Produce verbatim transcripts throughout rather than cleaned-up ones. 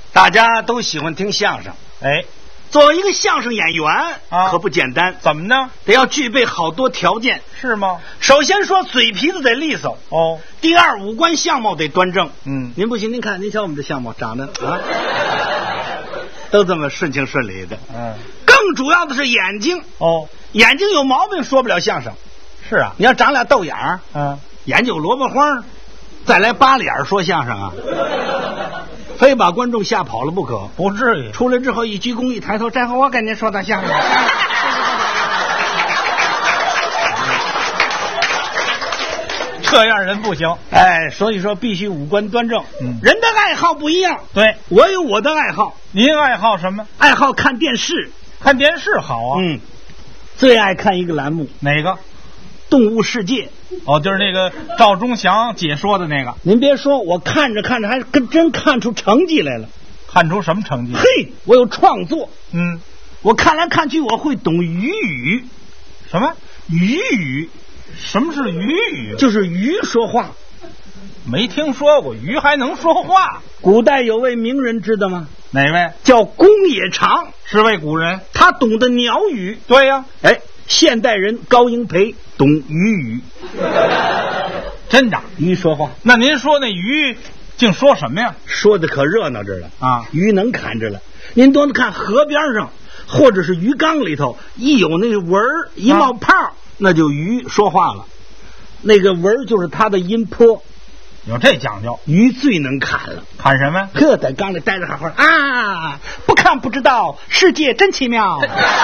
大家都喜欢听相声， 哎， 作为一个相声演员啊， 可不简单。 怎么呢？ 得要具备好多条件。 是吗？ 首先说嘴皮子得利索哦。 第二，五官相貌得端正。 嗯， 您不行，您看，您瞧我们这相貌长得啊，都这么顺情顺利的。 嗯， 更主要的是眼睛。 哦， 眼睛有毛病说不了相声。 是啊， 你要长俩豆眼儿， 嗯， 眼睛有萝卜花，再来八脸说相声啊，非把观众吓跑了不可。 不至于。 出来之后一鞠躬一抬头，这回我跟您说段相声。 这样人不行。 哎，所以说必须五官端正。 嗯， 人的爱好不一样。 对， 我有我的爱好。 您爱好什么？ 爱好看电视。 看电视好啊。 嗯，最爱看一个栏目。 哪个？ 动物世界。 哦，就是那个赵忠祥解说的那个。 您别说，我看着看着还跟真看出成绩来了。 看出什么成绩？ 嘿，我有创作。 嗯， 我看来看去我会懂鱼语。 什么鱼语？ 什么是鱼语？ 就是鱼说话。 没听说过鱼还能说话。 古代有位名人知道吗？ 哪位？ 叫公冶长， 是位古人。 他懂得鸟语。 对呀、啊。 哎，现代人高英培懂鱼语。 真的？ 鱼说话。 那您说那鱼竟说什么呀？ 说的可热闹着了啊！ 鱼能看着了。您多看河边上或者是鱼缸里头，一有那个纹儿一冒泡、啊，那就鱼说话了。那个纹儿就是它的音波。 有这讲究。 鱼最能看了。 看什么？ 呵，在缸里待着好好啊，不看不知道，世界真奇妙。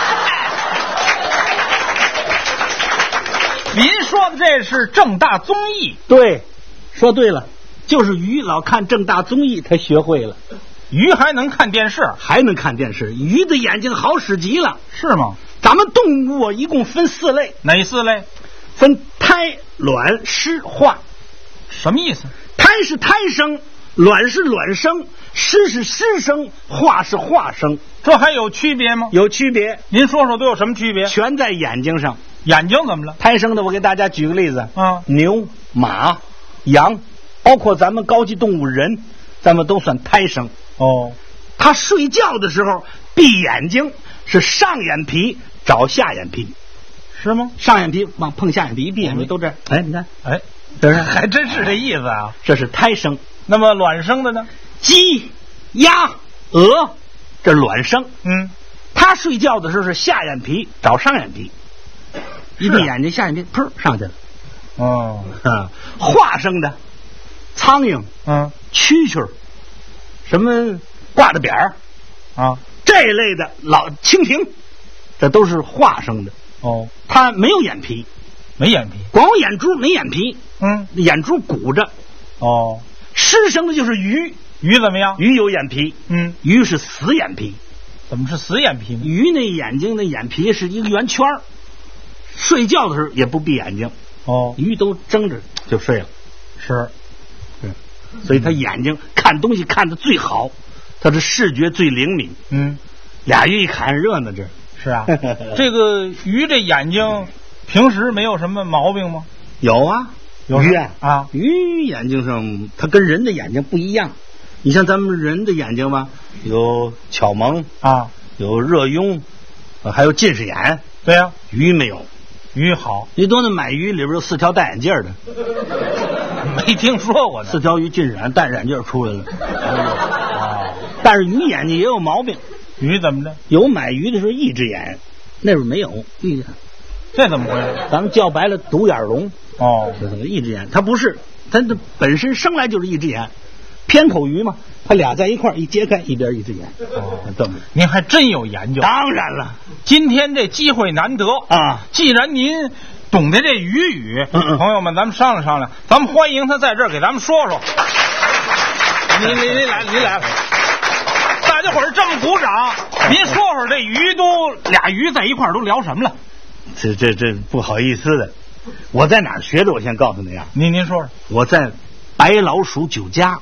您说的这是正大综艺。 对，说对了，就是鱼老看正大综艺才学会了。 鱼还能看电视？ 还能看电视。鱼的眼睛好使极了。 是吗？ 咱们动物一共分四类。 哪四类？ 分胎、卵、湿、化。 什么意思？ 胎是胎生，卵是卵生，湿是湿生，化是化生。 这还有区别吗？ 有区别。 您说说都有什么区别？ 全在眼睛上。 眼睛怎么了？ 胎生的，我给大家举个例子。 啊， 牛、马、羊，包括咱们高级动物人，咱们都算胎生。 哦， 他睡觉的时候闭眼睛，是上眼皮找下眼皮。 是吗？ 上眼皮往碰下眼皮，一闭眼睛都这。哎，你看， 哎， 是不是？ 还真是这意思啊。 这是胎生。 那么卵生的呢？ 鸡、鸭、鹅，这卵生。 嗯， 他睡觉的时候是下眼皮找上眼皮，一闭眼睛下眼皮砰上去了。 哦， 啊，化生的，苍蝇， 嗯， 蛐蛐，什么挂的扁儿啊， 这一类的老蜻蜓，这都是化生的。 哦， 它没有眼皮， 没眼皮， 光有眼珠没眼皮。 嗯， 眼珠鼓着。 哦， 湿生的就是鱼。 鱼怎么样？ 鱼有眼皮。 嗯， 鱼是死眼皮。 怎么是死眼皮呢？ 鱼那眼睛的眼皮是一个圆圈，睡觉的时候也不闭眼睛。 哦， 鱼都睁着就睡了。 是， 嗯，所以他眼睛看东西看得最好，他的视觉最灵敏。 嗯， 俩鱼一看热闹这。 是啊，这个鱼这眼睛平时没有什么毛病吗？ 有啊， 有鱼啊啊， 鱼眼睛上它跟人的眼睛不一样。你像咱们人的眼睛吧，有巧蒙啊， 有热痈，还有近视眼。 对呀、啊， 鱼没有。 鱼好， 你多那买鱼里边有四条戴眼镜的， 没听说过呢。 四条鱼近视眼戴眼镜出来了。啊，但是鱼眼睛也有毛病。 鱼怎么着？ 有买鱼的时候一只眼，那边没有一只。 这怎么回事？ 咱们叫白了独眼龙。 哦， 这怎么一只眼？它不是，它的本身生来就是一只眼，偏口鱼嘛，它俩在一块一揭开，一边一只眼。 哦， 这么。 您还真有研究。 当然了， 今天这机会难得啊！ 既然您懂得这鱼语， 嗯嗯， 朋友们，咱们商量商量，咱们欢迎他在这儿给咱们说说。您您您来了，您来了。大家伙儿这么鼓掌，您说说这鱼都俩鱼在一块儿都聊什么了？ 这这这不好意思的，我在哪儿学的？我先告诉你啊， 您您说说。 我在白老鼠酒家。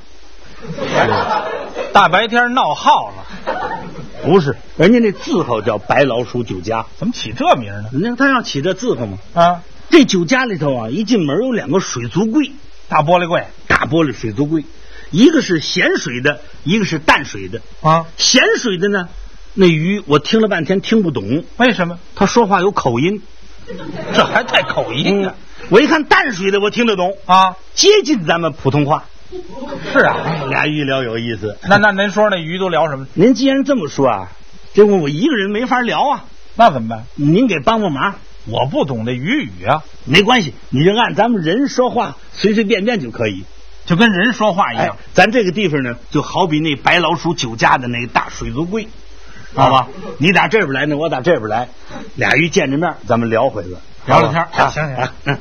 大白天闹号了？ 不是，人家那字号叫白老鼠酒家。 怎么起这名呢？ 人家他让起这字号吗？ 啊， 这酒家里头啊，一进门有两个水族柜， 大玻璃柜， 大玻璃水族柜。 一个是咸水的，一个是淡水的。 啊， 咸水的呢，那鱼我听了半天听不懂， 为什么？ 他说话有口音， 这还带口音呢、 嗯。我一看淡水的，我听得懂啊， 接近咱们普通话。 是啊， 俩鱼聊有意思。 那那您说那鱼都聊什么？ 您既然这么说啊，这我我一个人没法聊啊， 那怎么办？ 您给帮帮忙。 我不懂这鱼语啊。 没关系，你就按咱们人说话，随随便便就可以， 就跟人说话一样。 哎、咱这个地方呢，就好比那白老鼠酒家的那个大水族柜，好吧？你打这边来呢，我打这边来，俩鱼见着面，咱们聊会子， 聊聊天。 啊， 行行， 嗯。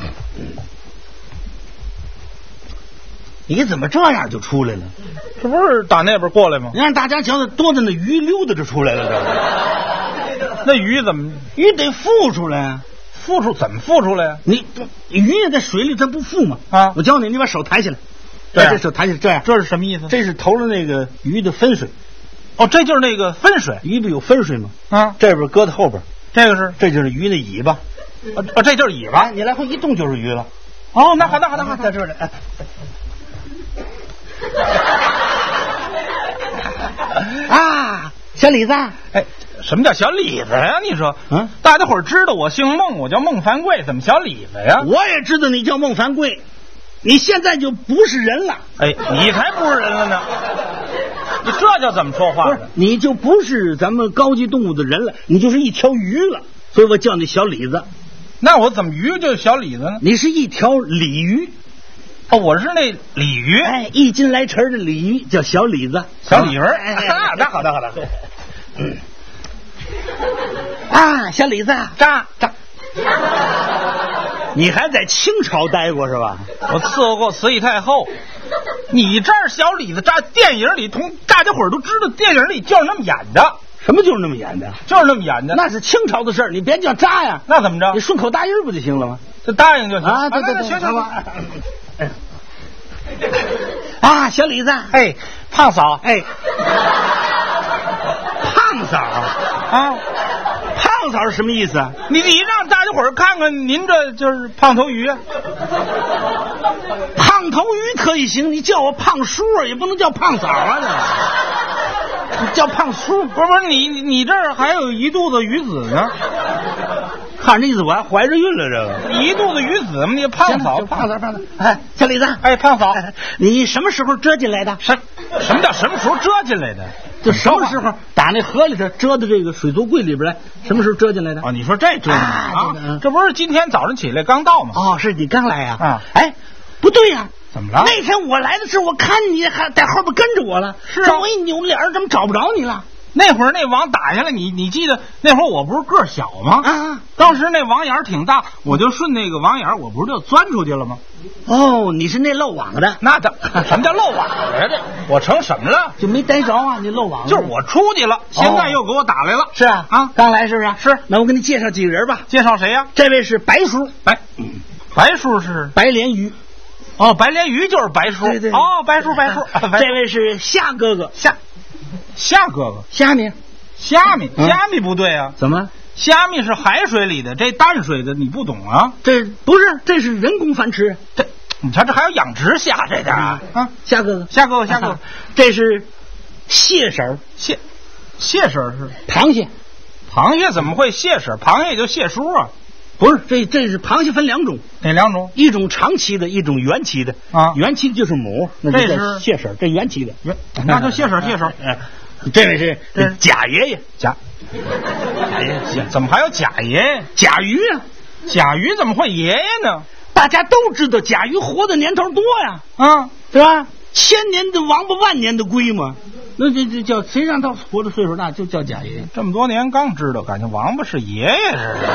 你怎么这样就出来了？ 这不是打那边过来吗？ 你让大家瞧瞧，多的那鱼溜达就出来了，这个。 那鱼怎么？ 鱼得浮出来啊！ 浮出怎么浮出来呀、啊？ 你鱼也在水里，它不浮吗？ 啊！ 我教你，你把手抬起来， 对、啊， 这手抬起来，这样， 这是什么意思？ 这是投了那个鱼的分水。 哦，这就是那个分水。 鱼不有分水吗？ 啊， 这边搁在后边， 这个是， 这就是鱼的尾巴。 啊啊，这就是尾巴。 你来回一动就是鱼了。 哦，那好，那好，那好， 在这里。哎啊，小李子， 哎，什么叫小李子呀？你说， 嗯， 大家伙儿知道我姓孟，我叫孟凡贵，怎么小李子呀？ 我也知道你叫孟凡贵，你现在就不是人了。 哎，你才不是人了呢！你这叫怎么说话不是，你就不是咱们高级动物的人了，你就是一条鱼了，所以我叫你小李子。 那我怎么鱼就是小李子呢？ 你是一条鲤鱼。 哦，我是那鲤鱼， 哎，一斤来成的鲤鱼叫小李子， 小鲤鱼。 哎，那好的好的。嗯，啊，小李子， 扎扎， 你还在清朝待过是吧？ 我伺候过慈禧太后。你这儿小李子扎，电影里同大家伙儿都知道，电影里就是那么演的。 什么就是那么演的？ 就是那么演的， 那是清朝的事儿，你别叫扎呀。 那怎么着？ 你顺口答应不就行了吗？ 就答应就行啊！对对对， 行行吧。 啊，小李子， 哎，胖嫂， 哎，胖嫂啊， 胖嫂是什么意思啊？ 你你让大家伙儿看看，您这就是胖头鱼啊。 胖头鱼可以行，你叫我胖叔也不能叫胖嫂啊，这你叫胖叔。 不是不是，你你这儿还有一肚子鱼子呢。 看这意思我还怀着孕了，这个一肚子鱼子嘛，你胖嫂， 胖嫂，胖嫂，哎，小李子， 哎，胖嫂， 哎、你什么时候折进来的？ 什什么叫什么时候折进来的？ 就什么时候打那河里头折到这个水族柜里边来？什么时候折进来的？ 哦，你说这折进来啊？ 啊嗯、 这不是今天早上起来刚到吗？ 哦，是你刚来呀、 啊？啊， 哎，不对呀、啊。 怎么了？ 那天我来的时候，我看你还在后边跟着我了。 是啊， 我一扭脸，怎么找不着你了？ 那会儿那网打下来，你你记得那会儿我不是个儿小吗？ 啊， 当时那网眼挺大，我就顺那个网眼，我不是就钻出去了吗？ 哦，你是那漏网的？ 那这什么叫漏网的？这我成什么了？ 就没逮着啊！你漏网， 就是我出去了，现在又给我打来了。 是啊， 啊， 刚来是不是？ 是。 那我给你介绍几个人吧。 介绍谁呀？ 这位是白叔， 白，白叔是白鲢鱼。 哦，白鲢鱼就是白叔。 对对。 哦，白叔白叔。 这位是虾哥哥， 虾虾哥哥， 虾米。 虾米，虾米不对啊！ 怎么？ 虾米是海水里的，这淡水的你不懂啊？ 这不是，这是人工繁殖。 这，你瞧这还有养殖虾这点啊？ 啊，虾哥哥， 虾哥哥，虾哥哥， 这是蟹婶， 蟹蟹婶是螃蟹， 螃蟹怎么会蟹婶？螃蟹就蟹叔啊？ 不是，这这是螃蟹分两种， 哪两种？ 一种长鳍的，一种圆鳍的啊。 圆鳍的就是母，那这是蟹婶，这圆鳍的， 那就蟹婶蟹婶。 这位是贾爷爷， 贾贾爷爷，怎么还有贾爷爷？ 甲鱼啊， 甲鱼怎么会爷爷呢？ 大家都知道甲鱼活的年头多呀， 啊， 是吧？千年的王八，万年的龟嘛，那这这叫谁让他活的岁数大，就叫贾爷爷。 这么多年刚知道，感觉王八是爷爷似的。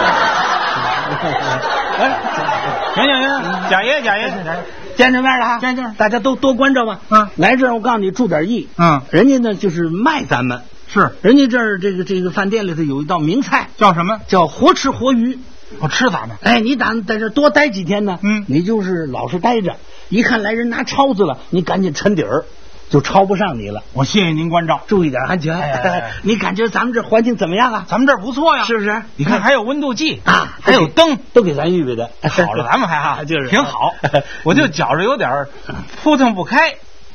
行行行，贾爷贾爷贾爷。 见着面了哈， 见见， 大家都多关照吧。 嗯， 来这儿我告诉你注点意。 嗯， 人家呢就是卖咱们， 是人家这儿这个这个饭店里头有一道名菜， 叫什么？ 叫活吃活鱼。 我吃咱们。 哎，你打在这多待几天呢？ 嗯， 你就是老是待着，一看来人拿抄子了，你赶紧沉底儿，就抄不上你了。 我谢谢您关照， 注意点安全。 哎哎哎你感觉咱们这环境怎么样啊？ 咱们这儿不错呀， 是不是？ 你看还有温度计啊， 还有灯， 都给咱预备的。 好了，咱们还哈就是挺好。我就觉着有点扑腾不开。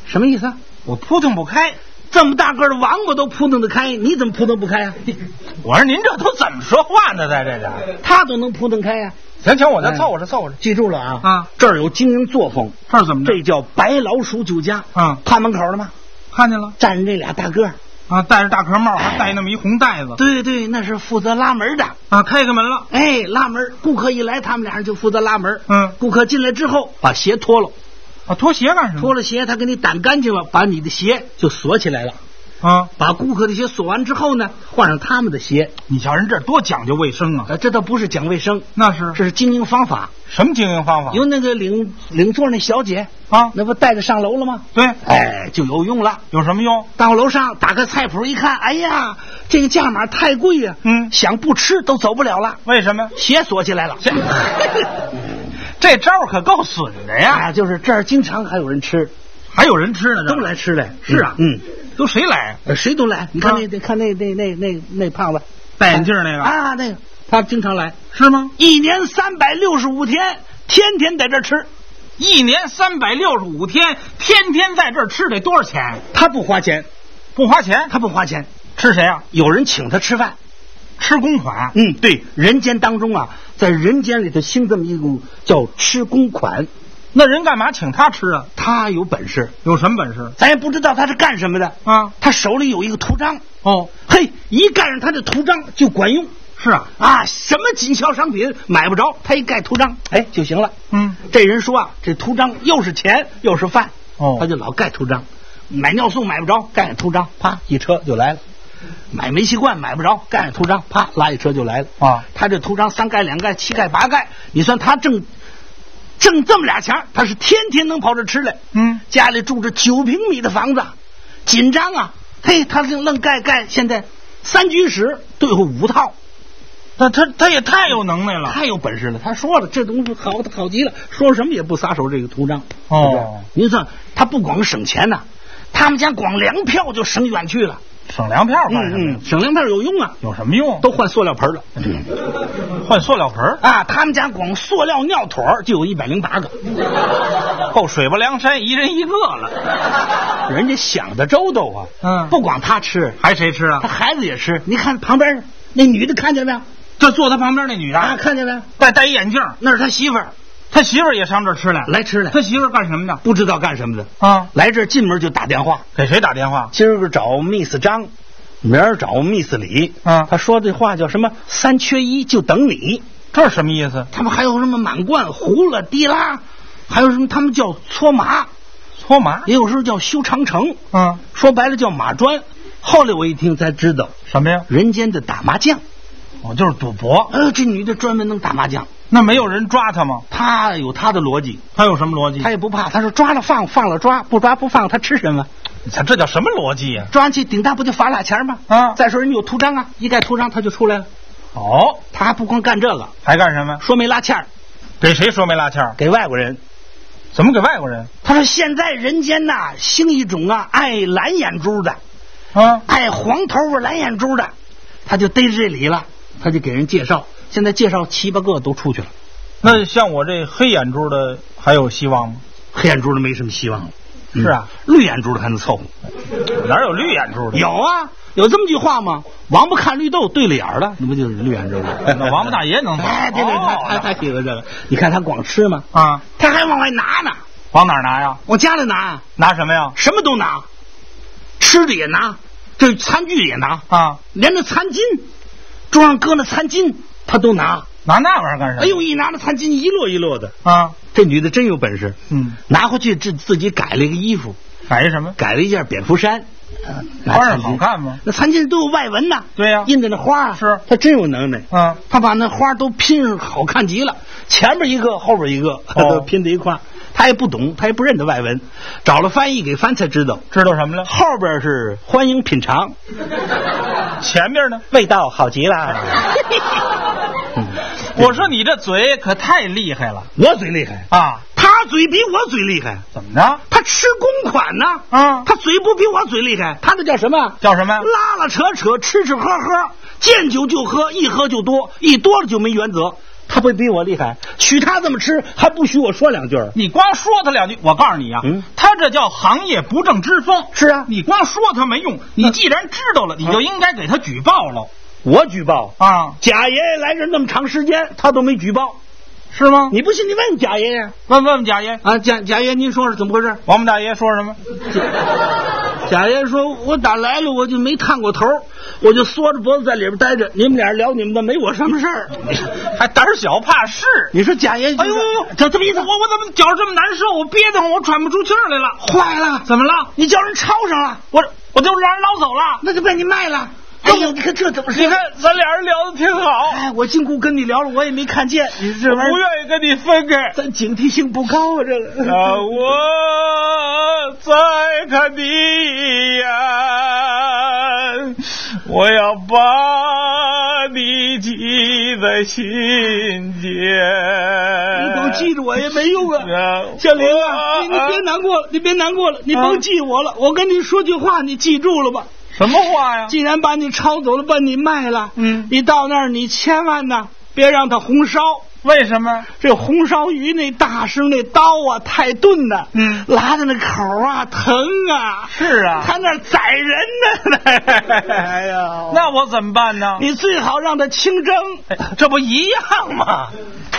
什么意思？ 我扑腾不开。 这么大个的王八都扑腾得开，你怎么扑腾不开呀、啊？ 我说您这都怎么说话呢？在这个， 他都能扑腾开呀、 啊。行行，我再凑合着凑合着。 记住了啊！ 啊， 这儿有经营作风。 这儿怎么着？ 这叫白老鼠酒家。 嗯， 看门口了吗？ 看见了， 站着这俩大个啊，戴着大壳帽，还戴那么一红袋子。 对对，那是负责拉门的啊，开开门了。 哎，拉门，顾客一来，他们俩人就负责拉门。 嗯， 顾客进来之后，把鞋脱了。 啊，脱鞋干什么？ 脱了鞋，他给你掸干净了，把你的鞋就锁起来了。 啊， 把顾客的鞋锁完之后呢，换上他们的鞋。 你瞧人这多讲究卫生啊！ 呃，这倒不是讲卫生， 那是这是经营方法。 什么经营方法？ 有那个领领座那小姐啊， 那不带着上楼了吗？ 对， 哎，就有用了。 有什么用？ 到楼上打开菜谱一看，哎呀，这个价码太贵呀、啊， 嗯， 想不吃都走不了了。 为什么？ 鞋锁起来了。 这, 这招可够损的呀！ 啊，就是这儿经常还有人吃， 还有人吃呢， 都来吃来。 是啊， 嗯。 都谁来？ 呃，谁都来。你看那、啊、看那那那那那胖子戴眼镜那个啊，那个他经常来， 是吗？ 一年三百六十五天，天天在这儿吃。 一年三百六十五天，天天在这儿吃，得多少钱？ 他不花钱， 不花钱， 他不花钱， 吃谁啊？ 有人请他吃饭， 吃公款。 嗯，对，人间当中啊，在人间里头兴这么一股叫吃公款。 那人干嘛请他吃啊？ 他有本事。 有什么本事？ 咱也不知道他是干什么的啊。 他手里有一个图章。 哦， 嘿，一盖上他的图章就管用。 是啊， 啊，什么紧销商品买不着，他一盖图章，哎就行了。 嗯， 这人说啊，这图章又是钱又是饭。 哦， 他就老盖图章。买尿素买不着，盖上图章，啪一车就来了。买煤气罐买不着，盖上图章，啪拉一车就来了。 啊， 他这图章三盖两盖七盖八盖，你算他挣挣这么俩钱，他是天天能跑这吃来。 嗯， 家里住着九平米的房子，紧张啊！嘿，他就愣盖盖，现在三居室对付五套， 那他他也太有能耐了， 太有本事了。他说了，这东西好好极了，说什么也不撒手这个图章。 哦， 您算他不光省钱呐、啊，他们家光粮票就省远去了。 省粮票干什么？ 嗯嗯，省粮票有用啊。 有什么用？ 都换塑料盆了。 换塑料盆啊！他们家光塑料尿腿就有一百零八个， 够水泊梁山一人一个了。 人家想的周到啊！ 嗯， 不光他吃， 还谁吃啊？ 他孩子也吃。你看旁边那女的看见没有？ 就坐他旁边那女的啊，看见没有？ 戴戴一眼镜， 那是他媳妇儿。 他媳妇儿也上这儿吃来， 来吃来。 他媳妇儿干什么的？ 不知道干什么的啊！ 来这儿进门就打电话， 给谁打电话？ 今儿个找 Miss 张，明儿找 Miss 李。 啊， 他说这话叫什么？三缺一就等你。 这是什么意思？ 他们还有什么满贯、胡了、滴拉，还有什么？他们叫搓麻， 搓麻， 也有时候叫修长城。 嗯， 说白了叫马砖。后来我一听才知道什么呀？ 人间的打麻将。 哦，就是赌博。 呃，这女的专门能打麻将。 那没有人抓他吗？ 他有他的逻辑。 他有什么逻辑？ 他也不怕。他说抓了放，放了抓，不抓不放，他吃什么？ 你看这叫什么逻辑呀、啊？ 抓完去顶大不就罚俩钱吗？ 啊！ 再说人家有图章啊，一盖图章他就出来了。 哦， 他还不光干这个， 还干什么？ 说媒拉纤儿。 给谁说媒拉纤儿？ 给外国人。 怎么给外国人？ 他说现在人间呐兴一种啊爱蓝眼珠的， 啊， 爱黄头发蓝眼珠的，他就逮着这里了，他就给人介绍。现在介绍七八个都出去了。 那像我这黑眼珠的还有希望吗？ 黑眼珠的没什么希望了。 是啊， 嗯、绿眼珠的还能凑合。 哪有绿眼珠的？ 有啊，有这么句话吗？王八看绿豆对了眼了，那不就是绿眼珠的？ 那王八大爷能？ 哎，对对对， 哦、 他他喜欢这个。你看他光吃吗？ 啊， 他还往外拿呢。 往哪儿拿呀？ 往家里拿。 拿什么呀？ 什么都拿，吃的也拿，这餐具也拿啊， 连那餐巾，桌上搁那餐巾他都拿。 拿那玩意儿干什么？ 哎呦，一拿那餐巾一摞一摞的啊！ 这女的真有本事。 嗯， 拿回去自自己改了一个衣服。 改一什么？ 改了一件蝙蝠衫。 啊，花儿好看吗？ 那餐巾都有外纹呐。 对呀、啊， 印的那花是， 他真有能耐。 啊， 他把那花都拼好看极了，前边一个，后边一个， 哦、 拼在一块。他也不懂，他也不认得外文，找了翻译给翻才知道。 知道什么了？ 后边是欢迎品尝， 前边呢？ 味道好极了。 我说你这嘴可太厉害了。 我嘴厉害啊？ 他嘴比我嘴厉害。 怎么着？ 他吃公款呢。 啊， 他嘴不比我嘴厉害，他那叫什么？ 叫什么？ 拉拉扯扯，吃吃喝喝，见酒就喝，一喝就多，一多了就没原则。 他不比我厉害，许他这么吃，还不许我说两句？ 你光说他两句，我告诉你啊， 嗯， 他这叫行业不正之风。 是啊， 你光说他没用，你既然知道了，你就应该给他举报了。 我举报啊， 贾爷爷来这那么长时间，他都没举报， 是吗？ 你不信，你问贾爷爷。 问问问贾爷啊，贾贾爷，您说是怎么回事？ 王八大爷说什么？ 贾爷说：“我打来了，我就没探过头，我就缩着脖子在里边待着。你们俩聊你们的，没我什么事儿。 还胆小怕事。 你说贾爷， 哎呦呦呦， 这这么意思？ 我我怎么脚这么难受？我憋得慌，我喘不出气儿来了。 坏了， 怎么了？ 你叫人抄上了， 我我就让人捞走了， 那就被你卖了。哎呦，你看这怎么说？ 你看咱俩人聊得挺好。 哎，我经过跟你聊了，我也没看见。你这玩意儿不愿意跟你分开， 咱警惕性不高啊，这个。 让我再看你一眼，我要把你记在心间。 你甭记着我也没用啊，小玲啊，你你别难过了，你别难过了，你甭记我了。我跟你说句话，你记住了吧？ 什么话呀？ 既然把你抄走了，把你卖了， 嗯， 你到那儿你千万呢别让它红烧。 为什么？ 这红烧鱼那大师那刀啊太钝了， 嗯， 拉的那口啊疼啊。 是啊， 他那儿宰人呢。哎呀， 那我怎么办呢？ 你最好让他清蒸， 这不一样吗？